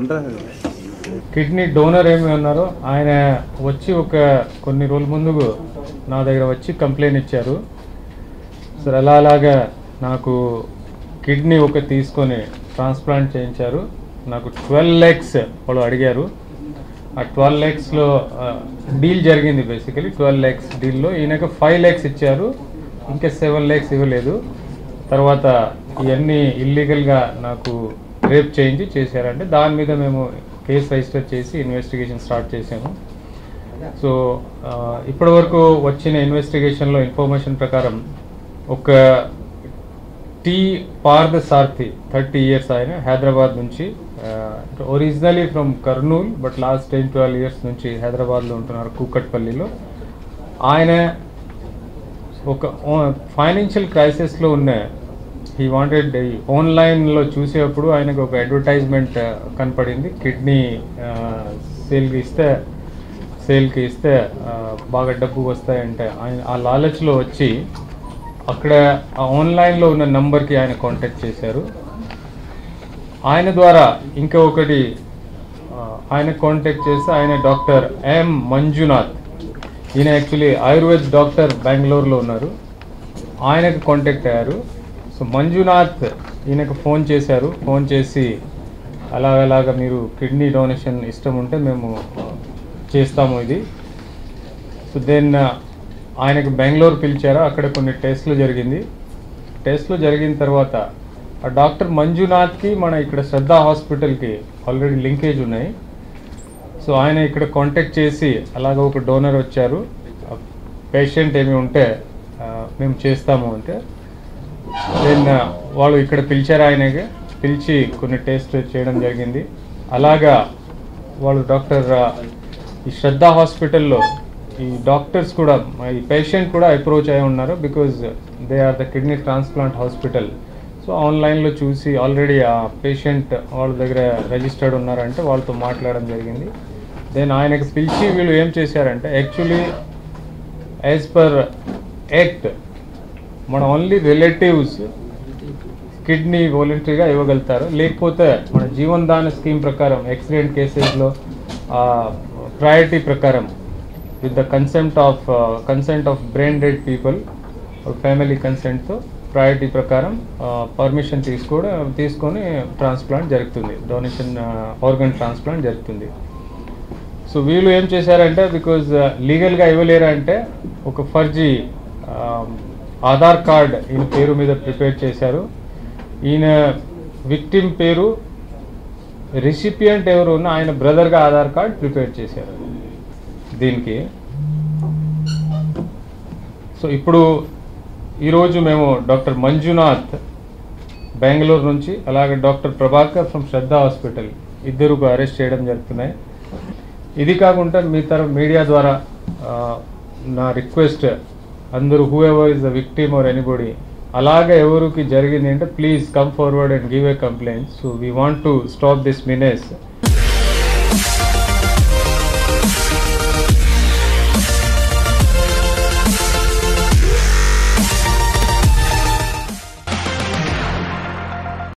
Kidney donor ఏమి ఉన్నారో ఆయన వచ్చి కొన్ని రోజుల ముందు నా దగ్గర వచ్చి కంప్లైంట్ ఇచ్చారు. సార్ అలాగా నాకు కిడ్నీ తీసుకొని ట్రాన్స్ప్లాంట్ చేయించారు. నాకు 12 lakhs వాళ్ళు అడిగారు. ఆ 12 lakhsలో డీల్ జరిగింది. బేసికలీ 12 lakhs డీల్లో ఈయనకు 5 lakhs ఇచ్చారు, ఇంకా 7 lakhs ఇవ్వలేదు. తర్వాత ఇవన్నీ ఇల్లీగల్గా నాకు రేప్ చేశారంటే దాని మీద మేము కేసు రిజిస్టర్ చేసి ఇన్వెస్టిగేషన్ స్టార్ట్ చేసాము. సో ఇప్పటి వరకు వచ్చిన ఇన్వెస్టిగేషన్లో ఇన్ఫర్మేషన్ ప్రకారం టీ పార్థసారథి 30 years ఆయన హైదరాబాద్ నుంచి, originally from Kurnool, but last 10-12 years నుంచి హైదరాబాద్లో ఉంటున్నారు, కూకట్పల్లిలో. ఆయన ఫైనాన్షియల్ క్రైసిస్లో ఉన్న హీ వాంటెడ్ ఆన్లైన్లో చూసేటప్పుడు ఆయనకు అడ్వర్టైజ్మెంట్ కనపడింది. కిడ్నీ సేల్కి ఇస్తే బాగా డబ్బు వస్తాయంటే ఆయన ఆ లాలచ్లో వచ్చి అక్కడ ఆన్లైన్లో ఉన్న నంబర్కి ఆయన కాంటాక్ట్ చేశారు. ఆయన ద్వారా ఆయన కాంటాక్ట్ చేస్తే ఆయన డాక్టర్ ఎం మంజునాథ్, ఈయన యాక్చువల్లీ ఆయుర్వేద్ డాక్టర్ బెంగళూరులో ఉన్నారు, ఆయనకు కాంటాక్ట్ అయ్యారు. సో మంజునాథ్ ఈయనకు ఫోన్ చేశారు. ఫోన్ చేసి అలాగ మీరు కిడ్నీ డొనేషన్ ఇష్టం ఉంటే మేము చేస్తాము ఇది. సో దెన్ ఆయనకు బెంగళూరు పిలిచారు. అక్కడ కొన్ని టెస్టులు జరిగిన తర్వాత ఆ డాక్టర్ మంజునాథ్కి మన ఇక్కడ శ్రద్ధ హాస్పిటల్కి ఆల్రెడీ లింకేజ్ ఉన్నాయి. సో ఆయన ఇక్కడ కాంటాక్ట్ చేసి అలాగ ఒక డోనర్ వచ్చారు, పేషెంట్ ఏమి ఉంటే మేము చేస్తాము అంటే దెన్ వాళ్ళు ఇక్కడ పిలిచారు. ఆయనకి పిలిచి కొన్ని టెస్ట్ చేయడం జరిగింది. అలాగా వాళ్ళు ఈ శ్రద్ధ హాస్పిటల్లో ఈ డాక్టర్స్ కూడా ఈ పేషెంట్ కూడా అప్రోచ్ అయి ఉన్నారు, because they are the kidney transplant hospital. So ఆన్లైన్లో చూసి ఆల్రెడీ ఆ పేషెంట్ వాళ్ళ దగ్గర రిజిస్టర్డ్ ఉన్నారంటే వాళ్ళతో మాట్లాడడం జరిగింది. దెన్ ఆయనకు పిలిచి వీళ్ళు ఏం చేశారంటే యాక్చువల్లీ యాజ్ పర్ యాక్ట్ మన ఓన్లీ రిలేటివ్స్ కిడ్నీ వాలంటరీగా ఇవ్వగలుగుతారు, లేకపోతే మన జీవన్ దాన్ స్కీమ్ ప్రకారం యాక్సిడెంట్ కేసెస్లో ప్రయారిటీ ప్రకారం with the consent of brain dead people family కన్సెంట్తో ప్రయారిటీ ప్రకారం పర్మిషన్ తీసుకొని ట్రాన్స్ప్లాంట్ జరుగుతుంది, డొనేషన్ ఆర్గన్ ట్రాన్స్ప్లాంట్ జరుగుతుంది. సో వీళ్ళు ఏం చేశారంటే బికాజ్ లీగల్గా ఇవ్వలేరంటే ఫర్జీ ఆధార్ కార్డ్ ఈయన పేరు మీద ప్రిపేర్ చేశారు. ఈయన విక్టిమ్ పేరు, రిసిపియంట్ ఎవరు ఉన్న ఆయన బ్రదర్గా ఆధార్ కార్డ్ ప్రిపేర్ చేశారు దీనికి. సో ఇప్పుడు ఈరోజు మేము డాక్టర్ మంజునాథ్ బెంగళూరు నుంచి, అలాగే doctor Prabhakar from Shraddha hospital ఇద్దరు అరెస్ట్ చేయడం జరుగుతున్నాయి. ఇది కాకుండా మీడియా ద్వారా నా రిక్వెస్ట్, అందరూ whoever is the victim or anybody అలాగే ఎవరికి జరిగింది అంటే please come forward and give a complaint. So we want to stop this మీనేస్.